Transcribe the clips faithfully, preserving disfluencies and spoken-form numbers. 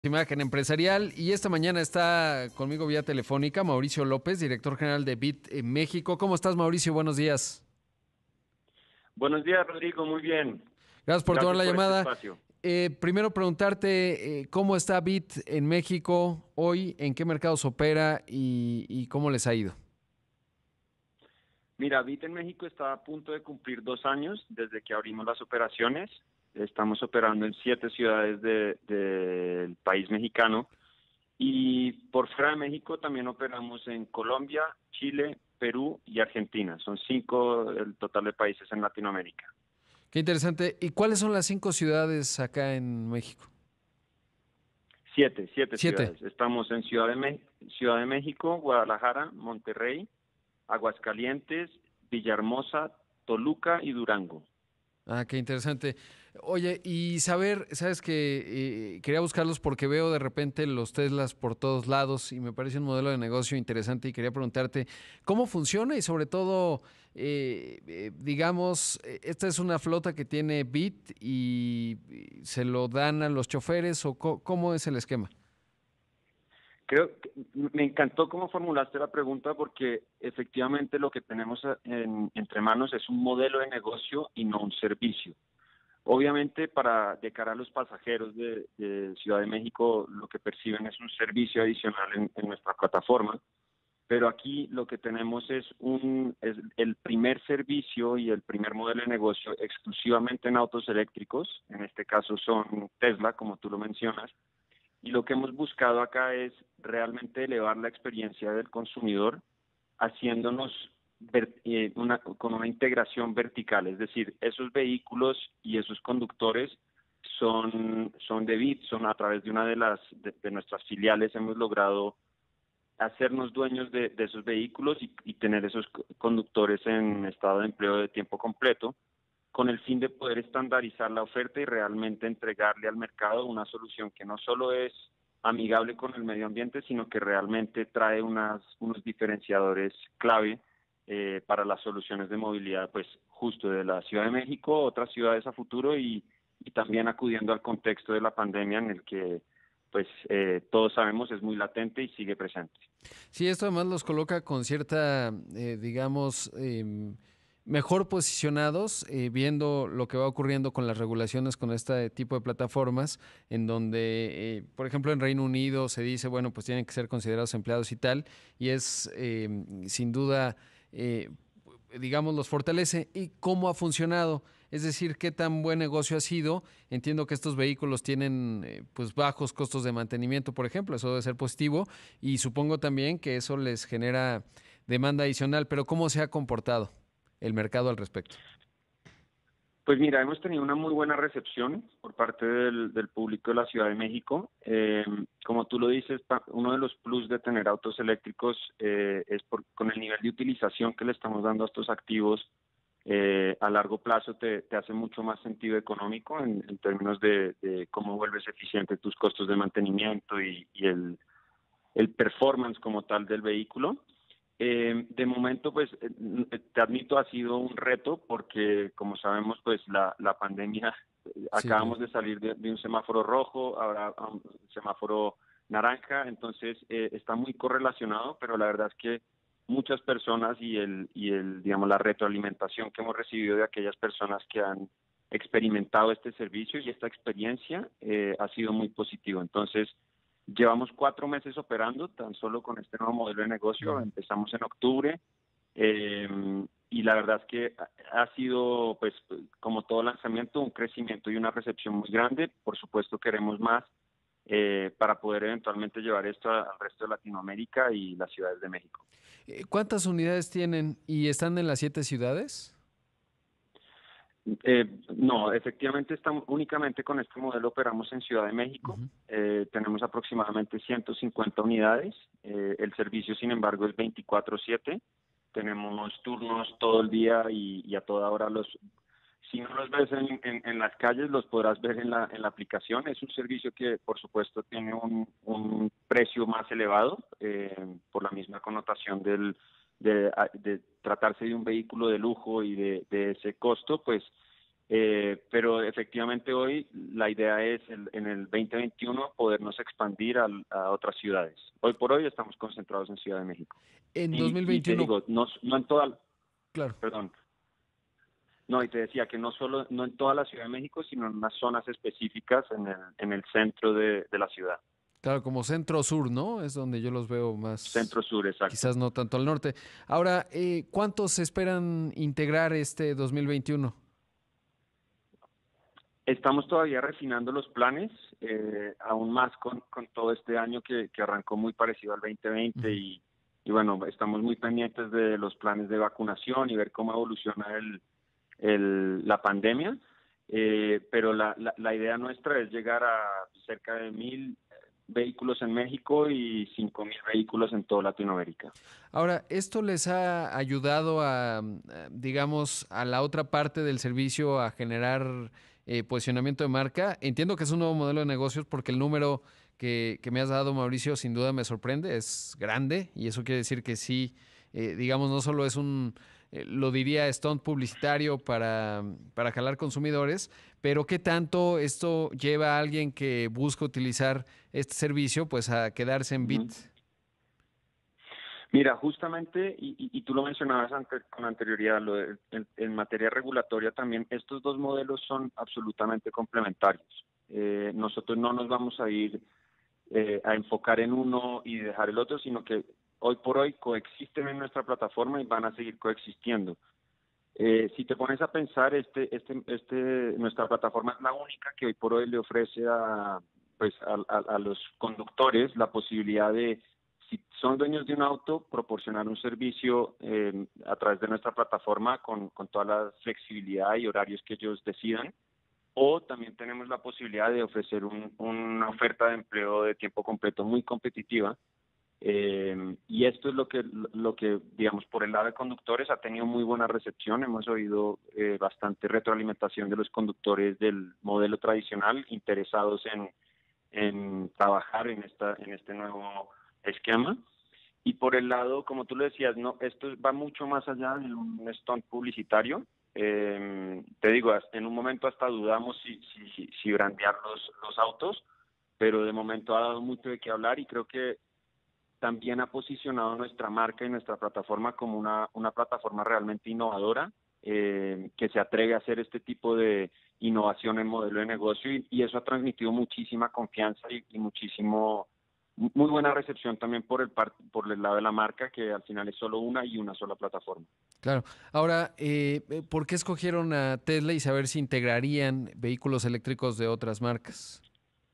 Imagen Empresarial, y esta mañana está conmigo vía telefónica Mauricio López, director general de Bit en México. ¿Cómo estás, Mauricio? Buenos días. Buenos días, Rodrigo. Muy bien. Gracias por tomar Gracias la por este llamada. espacio. Eh, primero preguntarte eh, cómo está Bit en México hoy, en qué mercados opera y, y cómo les ha ido. Mira, Bit en México está a punto de cumplir dos años desde que abrimos las operaciones. Estamos operando en siete ciudades de- del país mexicano y por fuera de México también operamos en Colombia, Chile, Perú y Argentina. Son cinco el total de países en Latinoamérica. Qué interesante. ¿Y cuáles son las cinco ciudades acá en México? Siete, siete Siete. ciudades. Estamos en Ciudad de, Me- Ciudad de México, Guadalajara, Monterrey, Aguascalientes, Villahermosa, Toluca y Durango. Ah, qué interesante. Oye, y saber, sabes que eh, quería buscarlos porque veo de repente los Teslas por todos lados y me parece un modelo de negocio interesante y quería preguntarte cómo funciona y sobre todo, eh, eh, digamos, eh, esta es una flota que tiene Bit y, y se lo dan a los choferes o co- cómo es el esquema. Creo que me encantó cómo formulaste la pregunta porque efectivamente lo que tenemos en- entre manos es un modelo de negocio y no un servicio. Obviamente, para de cara a los pasajeros de, de Ciudad de México, lo que perciben es un servicio adicional en, en nuestra plataforma, pero aquí lo que tenemos es un es el primer servicio y el primer modelo de negocio exclusivamente en autos eléctricos. En este caso son Tesla, como tú lo mencionas, y lo que hemos buscado acá es realmente elevar la experiencia del consumidor haciéndonos ver- eh, una, con una integración vertical, es decir, esos vehículos y esos conductores son, son de Bit, son a través de una de las de, de nuestras filiales hemos logrado hacernos dueños de, de esos vehículos y, y tener esos co- conductores en estado de empleo de tiempo completo con el fin de poder estandarizar la oferta y realmente entregarle al mercado una solución que no solo es amigable con el medio ambiente, sino que realmente trae unas, unos diferenciadores clave eh, para las soluciones de movilidad, pues justo de la Ciudad de México, otras ciudades a futuro y, y también acudiendo al contexto de la pandemia en el que pues eh, todos sabemos es muy latente y sigue presente. Sí, esto además los coloca con cierta, eh, digamos, em, mejor posicionados, eh, viendo lo que va ocurriendo con las regulaciones con este tipo de plataformas, en donde, eh, por ejemplo, en Reino Unido se dice, bueno, pues tienen que ser considerados empleados y tal, y es em, sin duda, eh, digamos, los fortalece. ¿Y cómo ha funcionado? Es decir, qué tan buen negocio ha sido. Entiendo que estos vehículos tienen eh, pues bajos costos de mantenimiento, por ejemplo, eso debe ser positivo y supongo también que eso les genera demanda adicional, pero ¿cómo se ha comportado el mercado al respecto? Pues mira, hemos tenido una muy buena recepción por parte del, del público de la Ciudad de México. Eh, como tú lo dices, pa- uno de los plus de tener autos eléctricos eh, es por, con el nivel de utilización que le estamos dando a estos activos. Eh, a largo plazo te, te hace mucho más sentido económico en, en términos de, de cómo vuelves eficiente tus costos de mantenimiento y, y el, el performance como tal del vehículo. Eh, de momento, pues, eh, te admito, ha sido un reto porque, como sabemos, pues, la, la pandemia, eh, Sí, claro. acabamos de salir de, de un semáforo rojo, ahora a un semáforo naranja, entonces eh, está muy correlacionado, pero la verdad es que muchas personas y el, y el, digamos, la retroalimentación que hemos recibido de aquellas personas que han experimentado este servicio y esta experiencia eh, ha sido muy positivo. Entonces, llevamos cuatro meses operando tan solo con este nuevo modelo de negocio. Ujú. Empezamos en octubre eh, y la verdad es que ha ha sido, pues, como todo lanzamiento, un crecimiento y una recepción muy grande. Por supuesto, queremos más eh, para poder eventualmente llevar esto a- al resto de Latinoamérica y las ciudades de México. Eh, ¿Cuántas unidades tienen y están en las siete ciudades? Eh, no, efectivamente estamos únicamente con este modelo operamos en Ciudad de México. Ujú. Eh, tenemos aproximadamente ciento cincuenta unidades. Eh, el servicio, sin embargo, es veinticuatro siete. Tenemos turnos todo el día y, y a toda hora. Los, si no los ves en, en- en las calles, los podrás ver en la, en la aplicación. Es un servicio que, por supuesto, tiene un, un precio más elevado eh, por la misma connotación del, de, de tratarse de un vehículo de lujo y de, de ese costo, pues Eh, pero efectivamente hoy la idea es el, en el veinte veintiuno podernos expandir al, a otras ciudades. Hoy por hoy estamos concentrados en Ciudad de México. En Y, y te dos mil veintiuno, digo, no, no en toda, claro. perdón, no, y te decía que no solo, no en toda la Ciudad de México, sino en unas zonas específicas en el, en el centro de, de la ciudad. Claro, como centro-sur, ¿no? Es donde yo los veo más, Centro-sur, exacto. quizás no tanto al norte. Ahora, eh, ¿cuántos esperan integrar este dos mil veintiuno? Estamos todavía refinando los planes, eh, aún más con, con todo este año que, que arrancó muy parecido al veinte veinte Ujú. y, y bueno, estamos muy pendientes de los planes de vacunación y ver cómo evoluciona el, el, la pandemia, eh, pero la, la, la idea nuestra es llegar a cerca de mil vehículos en México y cinco mil vehículos en toda Latinoamérica. Ahora, ¿esto les ha ayudado a, mm, a, digamos, a la otra parte del servicio a generar eh, posicionamiento de marca? Entiendo que es un nuevo modelo de negocios porque el número que, que me has dado, Mauricio, sin duda me sorprende, es grande y eso quiere decir que sí, eh, digamos, no solo es un, eh, lo diría, stunt publicitario para, para jalar consumidores, pero ¿qué tanto esto lleva a alguien que busca utilizar este servicio pues a quedarse en Bit? Ujú. Mira, justamente, y, y, y tú lo mencionabas ante, con anterioridad, lo de, en, en materia regulatoria también, estos dos modelos son absolutamente complementarios. Eh, nosotros no nos vamos a ir eh, a enfocar en uno y dejar el otro, sino que hoy por hoy coexisten en nuestra plataforma y van a seguir coexistiendo. Eh, si te pones a pensar, este, este, este, nuestra plataforma es la única que hoy por hoy le ofrece a, pues, a, a, a los conductores la posibilidad de, si son dueños de un auto, proporcionar un servicio eh, a través de nuestra plataforma con, con toda la flexibilidad y horarios que ellos decidan. O también tenemos la posibilidad de ofrecer un, una oferta de empleo de tiempo completo muy competitiva. Eh, y esto es lo que, lo que, digamos, por el lado de conductores ha tenido muy buena recepción. Hemos oído eh, bastante retroalimentación de los conductores del modelo tradicional interesados en, en trabajar en, esta, en este nuevo esquema. Y por el lado, como tú lo decías, no, esto va mucho más allá de un stunt publicitario. Eh, te digo, en un momento hasta dudamos si, si, si brandear los, los autos, pero de momento ha dado mucho de qué hablar y creo que también ha posicionado nuestra marca y nuestra plataforma como una, una plataforma realmente innovadora, eh, que se atreve a hacer este tipo de innovación en modelo de negocio y, y eso ha transmitido muchísima confianza y, y muchísimo, muy buena recepción también por el, par, por el lado de la marca, que al final es solo una y una sola plataforma. Claro. Ahora, eh, eh, ¿por qué escogieron a Tesla y saber si integrarían vehículos eléctricos de otras marcas?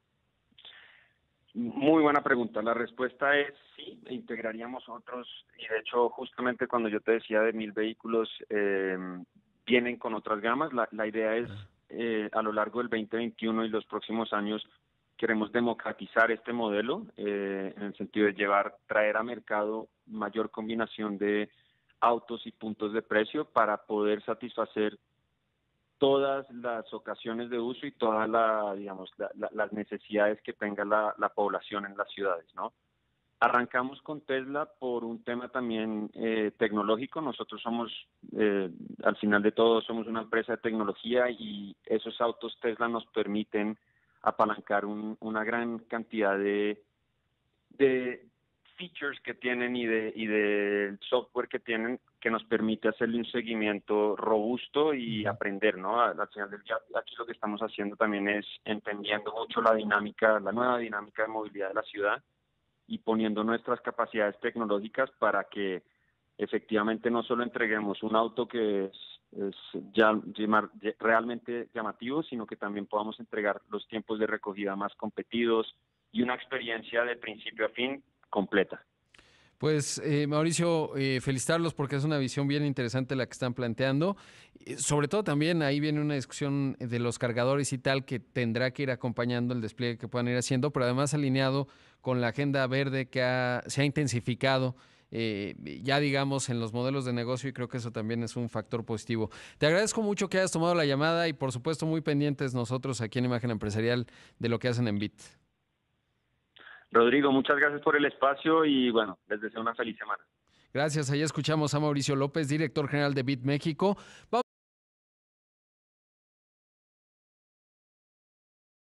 Muy buena pregunta. La respuesta es sí, integraríamos otros y de hecho justamente cuando yo te decía de mil vehículos eh, vienen con otras gamas. La, la idea es Ah, eh, a lo largo del veinte veintiuno y los próximos años queremos democratizar este modelo eh, en el sentido de llevar, traer a mercado mayor combinación de autos y puntos de precio para poder satisfacer todas las ocasiones de uso y todas la, digamos, la, la, las necesidades que tenga la, la población en las ciudades, ¿no? Arrancamos con Tesla por un tema también eh, tecnológico. Nosotros somos, eh, al final de todo, somos una empresa de tecnología y esos autos Tesla nos permiten apalancar un, una gran cantidad de, de features que tienen y de y del software que tienen que nos permite hacerle un seguimiento robusto y ujú. aprender, ¿no? Al final del día, aquí lo que estamos haciendo también es entendiendo mucho la dinámica, la nueva dinámica de movilidad de la ciudad y poniendo nuestras capacidades tecnológicas para que efectivamente no solo entreguemos un auto que es, es ya, llamar, realmente llamativo, sino que también podamos entregar los tiempos de recogida más competidos y una experiencia de principio a fin completa. Pues eh, Mauricio, eh, felicitarlos porque es una visión bien interesante la que están planteando. Eh, sobre todo también ahí viene una discusión de los cargadores y tal que tendrá que ir acompañando el despliegue que puedan ir haciendo, pero además alineado con la agenda verde que ha, se ha intensificado. Eh, ya digamos en los modelos de negocio y creo que eso también es un factor positivo. Te agradezco mucho que hayas tomado la llamada y por supuesto muy pendientes nosotros aquí en Imagen Empresarial de lo que hacen en Bit. Rodrigo, muchas gracias por el espacio y bueno, les deseo una feliz semana. Gracias, ahí escuchamos a Mauricio López, director general de Bit México. Vamos